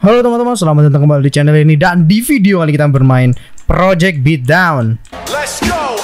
Halo teman-teman, selamat datang kembali di channel ini. Dan di video kali kita bermain Project Beatdown. Let's go.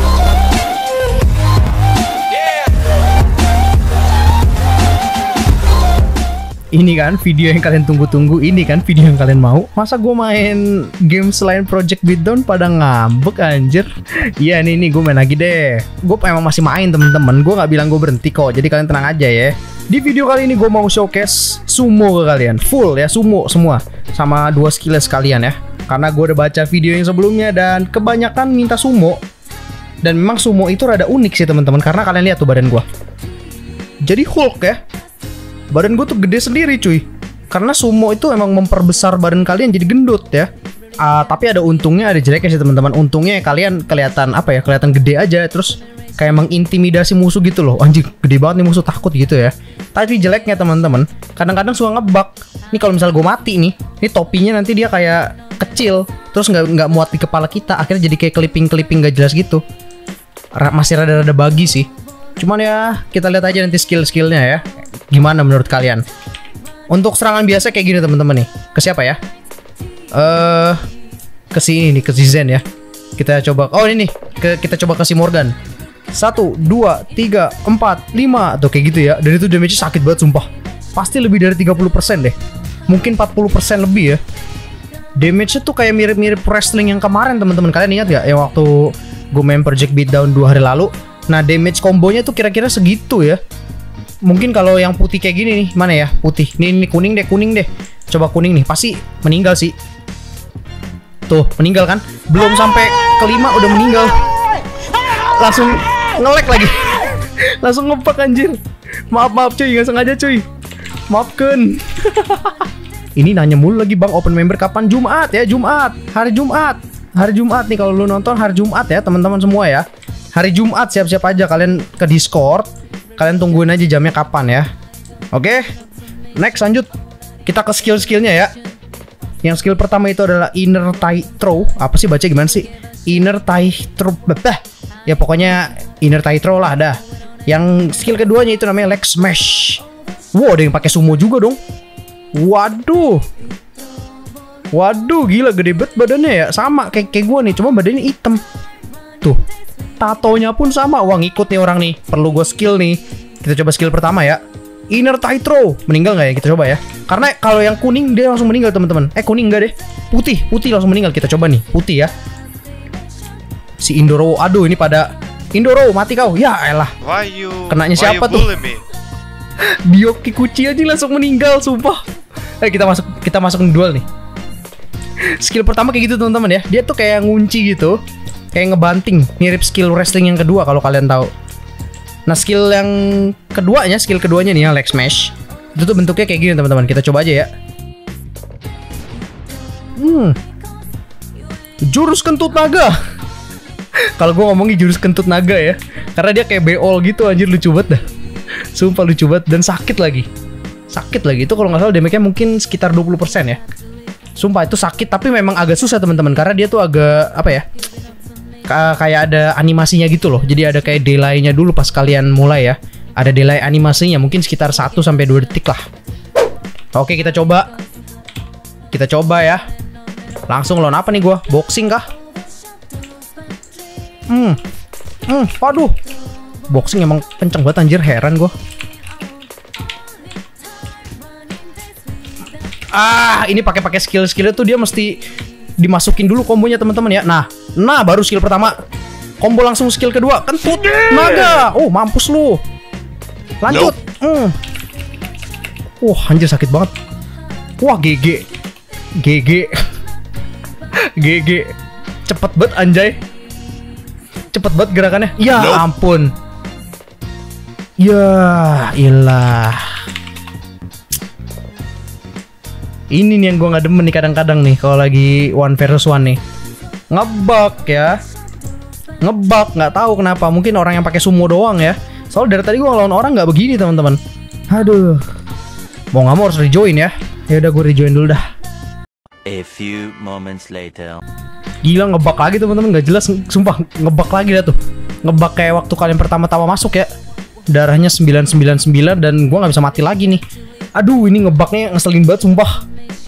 Ini kan video yang kalian tunggu-tunggu. Ini kan video yang kalian mau. Masa gue main game selain Project Beatdown pada ngambek anjir. Iya nih gue main lagi deh. Gue emang masih main temen-temen. Gue gak bilang gue berhenti kok. Jadi kalian tenang aja ya. Di video kali ini gue mau showcase sumo ke kalian. Full ya, sumo semua. Sama 2 skill sekalian ya. Karena gue udah baca video yang sebelumnya dan kebanyakan minta sumo. Dan memang sumo itu rada unik sih teman-teman. Karena kalian lihat tuh badan gue. Jadi Hulk ya. Badan gue tuh gede sendiri cuy. Karena sumo itu emang memperbesar badan kalian jadi gendut ya. Tapi ada untungnya, ada jeleknya sih teman-teman. Untungnya kalian kelihatan apa ya, kelihatan gede aja. Terus kayak mengintimidasi musuh gitu loh. Anjir, gede banget nih musuh, takut gitu ya. Tapi jeleknya teman-teman, kadang-kadang suka ngebug. Nih kalau misal gue mati nih, ini topinya nanti dia kayak kecil. Terus nggak muat di kepala kita. Akhirnya jadi kayak clipping gak jelas gitu. Masih rada-rada buggy sih. Cuman ya kita lihat aja nanti skill-skillnya ya. Gimana menurut kalian? Untuk serangan biasa kayak gini teman-teman nih. Ke siapa ya? Ke sini nih, ke si Zen ya. Kita coba. Oh ini nih, kita coba kasih Morgan. 1, 2, 3, 4, 5 atau kayak gitu ya. Dan itu damage-nya sakit banget sumpah. Pasti lebih dari 30% deh. Mungkin 40% lebih ya. Damage-nya tuh kayak mirip-mirip wrestling yang kemarin teman-teman. Kalian ingat gak yang waktu gue main Project Beatdown 2 hari lalu? Nah damage kombonya tuh kira-kira segitu ya. Mungkin kalau yang putih kayak gini nih, mana ya? Putih. Nih kuning deh. Coba kuning nih, pasti meninggal sih. Tuh, meninggal kan? Belum sampai kelima udah meninggal. Langsung nge-lag lagi. Langsung ngepak anjir. Maaf cuy, nggak sengaja cuy. Maafkan. Ini nanya mulu lagi bang, open member kapan? Jumat ya, Jumat. Hari Jumat nih kalau lu nonton hari Jumat ya teman-teman semua ya. Hari Jumat siap-siap aja kalian ke Discord. Kalian tungguin aja jamnya kapan ya. Oke. Next lanjut. Kita ke skill-skillnya ya. Yang skill pertama itu adalah Inner Thigh Throw. Apa sih baca gimana sih? Inner Thigh Throw. Ya pokoknya Inner Thigh Throw lah dah. Yang skill keduanya itu namanya Leg Smash. Wow, ada yang pakai sumo juga dong. Waduh, gila gede banget badannya ya. Sama kayak gue nih, cuma badannya hitam. Tuh. Tatonya pun sama. Wah ngikut nih orang nih. Perlu gue skill nih. Kita coba skill pertama ya. Inner Thigh Throw. Meninggal gak ya? Kita coba ya. Karena kalau yang kuning dia langsung meninggal teman-teman. Kuning enggak deh. Putih langsung meninggal. Kita coba nih. Putih ya. Si Indoro. Aduh ini pada Indoro mati kau. Ya elah. Kenanya siapa tuh? Dio Kikuchi aja langsung meninggal sumpah. Kita masuk duel nih. Skill pertama kayak gitu teman-teman ya. Dia tuh kayak ngunci gitu. Kayak ngebanting, mirip skill wrestling yang kedua kalau kalian tahu. Nah skill yang keduanya nih yang Leg Smash. Itu tuh bentuknya kayak gini teman-teman. Kita coba aja ya. Jurus kentut naga. Kalau gue ngomongin jurus kentut naga ya, karena dia kayak beol gitu anjir, lucu banget dah. Sumpah lucu banget dan sakit lagi. Itu kalau nggak salah damage-nya mungkin sekitar 20% ya. Sumpah itu sakit tapi memang agak susah teman-teman karena dia tuh agak apa ya? Kayak ada animasinya gitu loh. Jadi ada kayak delay-nya dulu pas kalian mulai ya. Ada delay animasinya mungkin sekitar 1-2 detik lah. Oke, kita coba. Ya. Langsung lawan apa nih gua? Boxing kah? Waduh. Boxing emang kenceng banget anjir, heran gua. Ini pakai skill-skillnya tuh dia mesti dimasukin dulu kombonya teman-teman ya. Nah baru skill pertama. Combo langsung skill kedua. Kentut naga. Oh mampus lu. Lanjut. Wah anjir sakit banget. Wah GG. Cepet banget anjay. Cepet banget gerakannya. Ya ampun. Ya ilah. Ini nih yang gue gak demen nih kadang-kadang nih kalau lagi 1 versus 1 nih. Ngebug ya. Nggak tahu kenapa. Mungkin orang yang pakai sumo doang ya. Soalnya dari tadi gue ngelawan orang nggak begini teman-teman. Aduh. Mau nggak mau harus rejoin ya. Ya udah gue rejoin dulu dah. A few moments later. Gila ngebug lagi teman-teman, nggak jelas sumpah, ngebug lagi dah tuh. Ngebug kayak waktu kalian pertama-tama masuk ya. Darahnya 999 dan gue nggak bisa mati lagi nih. Aduh ini ngebugnya ngeselin banget sumpah.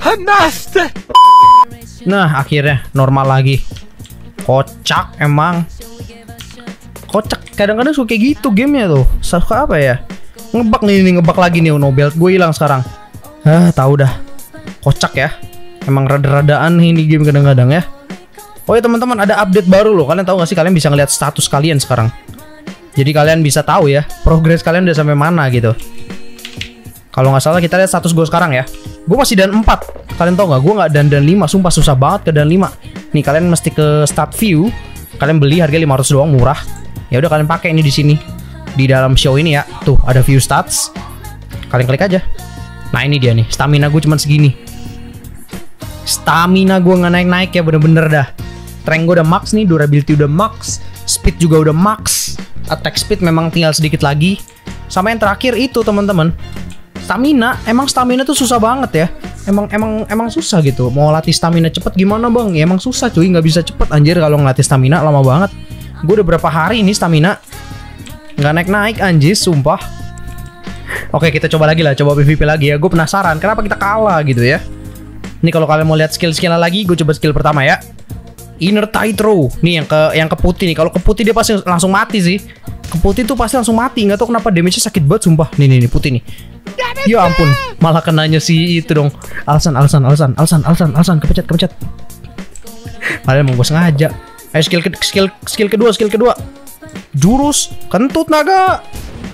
Nah, akhirnya normal lagi. Kocak emang. Kocak, kadang-kadang suka kayak gitu gamenya tuh. Suka apa ya? Ngebug nih, ngebug lagi nih. Nobel gue hilang sekarang. Tahu dah. Kocak ya. Emang rada-radaan ini game kadang-kadang ya. Oh ya teman-teman, ada update baru loh. Kalian tahu gak sih, kalian bisa ngeliat status kalian sekarang. Jadi kalian bisa tahu ya progres kalian udah sampai mana gitu. Kalau nggak salah kita lihat status gue sekarang ya. Gue masih dan 4. Kalian tahu nggak? Gue nggak dan 5. Sumpah susah banget ke dan 5. Nih kalian mesti ke start view. Kalian beli harga 500 doang, murah. Ya udah kalian pakai ini di sini. Di dalam show ini ya. Tuh ada view stats. Kalian klik aja. Nah ini dia nih. Stamina gue cuman segini. Stamina gue nggak naik-naik ya, bener-bener dah. Strength gue udah max nih. Durability udah max. Speed juga udah max. Attack speed memang tinggal sedikit lagi. Sama yang terakhir itu teman-teman, stamina. Emang stamina tuh susah banget ya. Emang susah gitu. Mau latih stamina cepet gimana bang? Ya emang susah cuy, nggak bisa cepet anjir kalau ngelatih stamina, lama banget. Gue udah berapa hari ini stamina nggak naik-naik anjir, sumpah. Oke kita coba lagi lah, coba PvP lagi ya. Gue penasaran kenapa kita kalah gitu ya. Ini kalau kalian mau lihat skill-skillnya lagi, gue coba skill pertama ya. Inner tight throw. Nih yang ke putih nih. Kalau ke putih dia pasti langsung mati sih. Ke putih tuh pasti langsung mati. Nggak tahu kenapa damage-nya sakit banget sumpah. Nih putih nih. Ya ampun, malah kenanya si itu dong. Alasan. Kepencet. Padahal emang gue sengaja. Ayo skill kedua. Jurus kentut naga.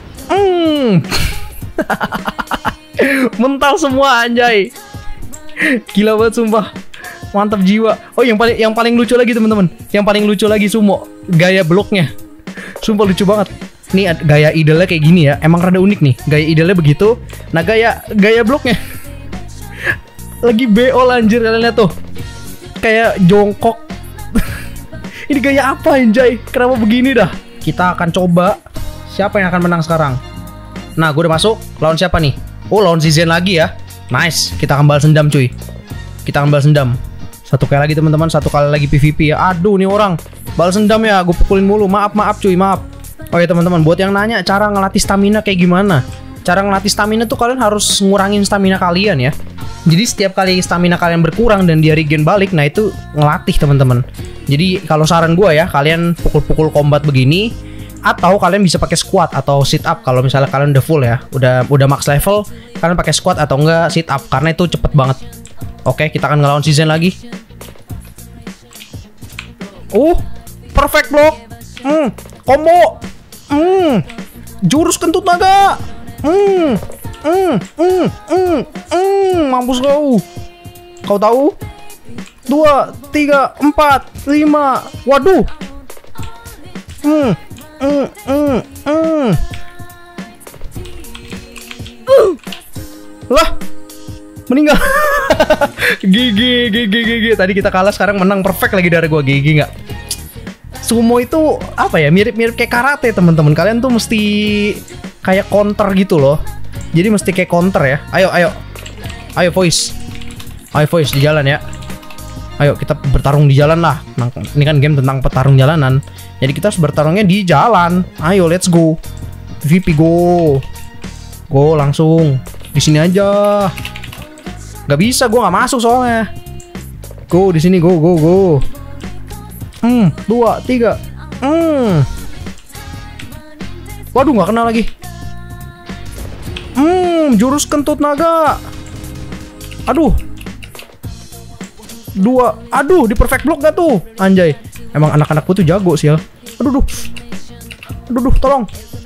Mental semua anjay. Gila banget sumpah. Mantap jiwa. Oh yang paling lucu lagi teman-teman. Yang paling lucu lagi sumo, gaya bloknya. Sumpah lucu banget. Nih gaya idolnya kayak gini ya. Emang rada unik nih. Gaya idolnya begitu. Nah gaya bloknya lagi BO anjir, kalian lihat tuh. Kayak jongkok. Ini gaya apa anjay? Kenapa begini dah? Kita akan coba siapa yang akan menang sekarang. Nah gue udah masuk. Lawan siapa nih? Oh lawan si Zen lagi ya. Nice. Kita akan balas dendam cuy. Satu kali lagi teman-teman, satu kali lagi PvP ya. Aduh nih orang balas dendam ya, gue pukulin mulu. Maaf cuy, maaf. Oh ya teman-teman, buat yang nanya cara ngelatih stamina kayak gimana? Cara ngelatih stamina tuh kalian harus ngurangin stamina kalian ya. Jadi setiap kali stamina kalian berkurang dan dia regen balik, nah itu ngelatih teman-teman. Jadi kalau saran gue ya, kalian pukul-pukul combat begini, atau kalian bisa pakai squat atau sit up kalau misalnya kalian udah full ya, udah max level, kalian pakai squat atau enggak sit up karena itu cepet banget. Oke, kita akan ngelawan season lagi. Perfect block. Combo. Jurus kentut naga. Mampus kau. Kau tahu? 2, 3, 4, 5. Waduh. Lah. Meninggal. Gigi. Tadi kita kalah, sekarang menang perfect lagi dari gua. Gigi nggak? Sumo itu apa ya? Mirip-mirip kayak karate teman-teman. Kalian tuh mesti kayak counter gitu loh. Jadi mesti kayak counter ya. Ayo voice di jalan ya. Ayo kita bertarung di jalan lah. Ini kan game tentang petarung jalanan. Jadi kita harus bertarungnya di jalan. Ayo let's go. PvP go langsung. Di sini aja. Gak bisa, gue gak masuk soalnya. Go di sini, go. 2, 3. Waduh, gak kena lagi. Jurus kentut naga. Aduh. 2. Aduh, di perfect block gak tuh? Anjay. Emang anak-anakku tuh jago sih ya. Aduh. Tolong.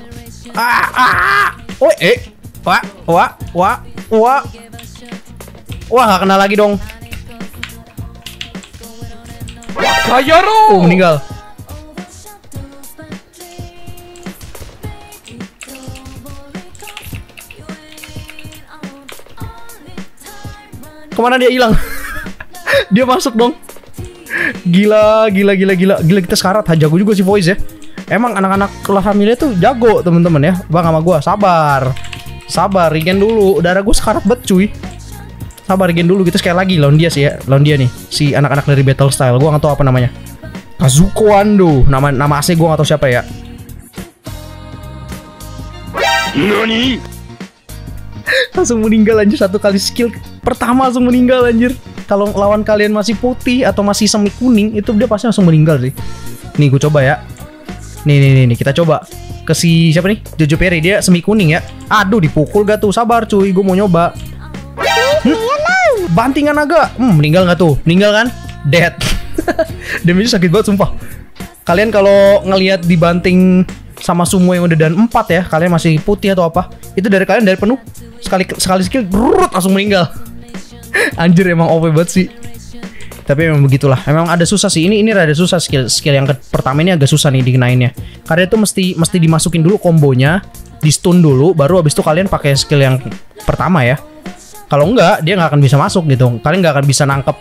Wah, gak kena lagi dong. Meninggal. Kemana dia hilang? Dia masuk dong. Gila kita sekarat. Jago juga si voice ya. Emang anak-anak kelas family tuh jago temen-temen ya. Bang sama gua sabar, regen dulu. Darah gua sekarat banget cuy. Sabar, regen dulu. Kita sekali lagi lawan dia sih ya. Lawan dia nih, si anak-anak dari Battle Style. Gua nggak tahu apa namanya. Kazuko Ando. Nama asli gua nggak tahu siapa ya. Nani? Langsung meninggal anjir, satu kali skill Pertama langsung meninggal anjir. Kalau lawan kalian masih putih atau masih semi kuning, itu dia pasti langsung meninggal sih. Nih gue coba ya. Nih kita coba ke si siapa nih? Jojo Perry, dia semi kuning ya. Aduh, dipukul gak tuh? Sabar cuy, gue mau nyoba. Bantingan naga. Meninggal gak tuh? Meninggal kan? Dead. Damage sakit banget sumpah. Kalian kalau ngelihat dibanting sama sumo yang udah dan 4 ya, kalian masih putih atau apa, itu dari kalian dari penuh sekali skill brrrr, langsung meninggal. Anjir, emang OP banget sih. Tapi memang begitulah. Emang ada susah sih. Ini rada susah skill yang pertama ini agak susah nih dikenainnya. Karena itu mesti dimasukin dulu kombonya, di stun dulu, baru habis itu kalian pakai skill yang pertama ya. Kalau enggak, dia nggak akan bisa masuk gitu. Kalian nggak akan bisa nangkep.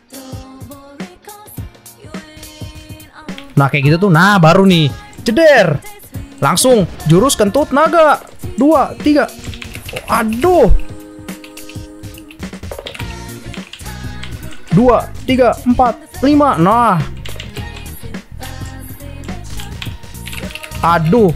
Nah kayak gitu tuh. Nah baru nih, jeder. Langsung jurus kentut naga 2, 3. Aduh. 2, 3, 4, 5. Nah. Aduh.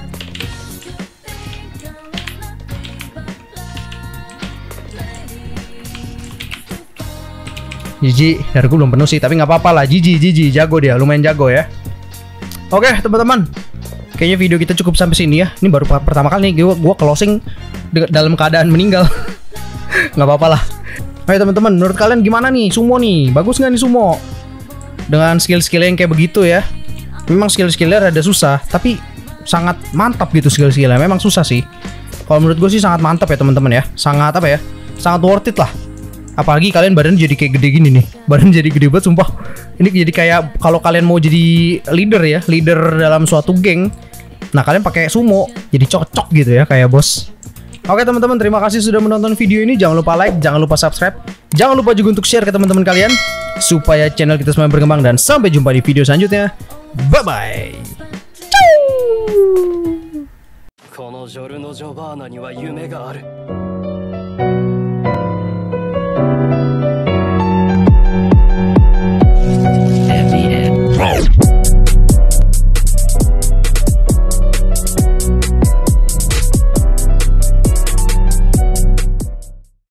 Jiji, dari gue belum penuh sih, tapi nggak apa-apa lah. Jiji, jago dia, lumayan jago ya. Oke teman-teman, kayaknya video kita cukup sampai sini ya. Ini baru pertama kali nih gue closing dalam keadaan meninggal. Nggak apa-apa lah. Ayo teman-teman, menurut kalian gimana nih sumo nih? Bagus nggak nih sumo? Dengan skill-skill yang kayak begitu ya. Memang skill-skillnya rada susah, tapi sangat mantap gitu skill-skillnya. Memang susah sih. Kalau menurut gue sih sangat mantap ya teman-teman ya. Sangat apa ya? Sangat worth it lah. Apalagi kalian badan jadi kayak gede gini nih. Badan jadi gede banget sumpah. Ini jadi kayak kalau kalian mau jadi leader ya, leader dalam suatu geng. Nah, kalian pakai sumo jadi cocok gitu ya kayak bos. Oke teman-teman, terima kasih sudah menonton video ini. Jangan lupa like, jangan lupa subscribe. Jangan lupa juga untuk share ke teman-teman kalian supaya channel kita semakin berkembang, dan sampai jumpa di video selanjutnya. Bye bye. このジョルノ・ジョバーナには夢がある。